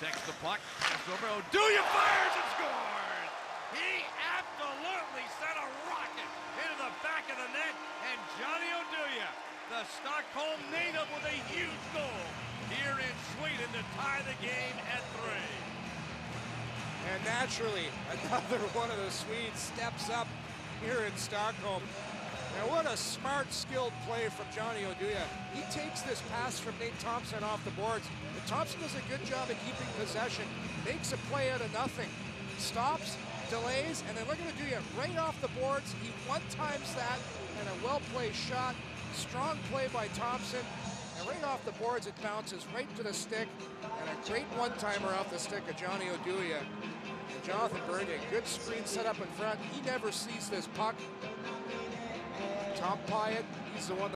Takes the puck, pass over, Oduya fires and scores! He absolutely sent a rocket into the back of the net, and Johnny Oduya, the Stockholm native, with a huge goal here in Sweden to tie the game at 3. And naturally, another one of the Swedes steps up here in Stockholm. Now what a smart, skilled play from Johnny Oduya. He takes this pass from Nate Thompson off the boards. And Thompson does a good job of keeping possession, makes a play out of nothing. Stops, delays, and then look at Oduya right off the boards. He one-times that, and a well-played shot. Strong play by Thompson. And right off the boards, it bounces right to the stick. And a great one-timer off the stick of Johnny Oduya. And Jonathan Bernier, good screen set up in front. He never sees this puck. Tom Pyatt, he's the one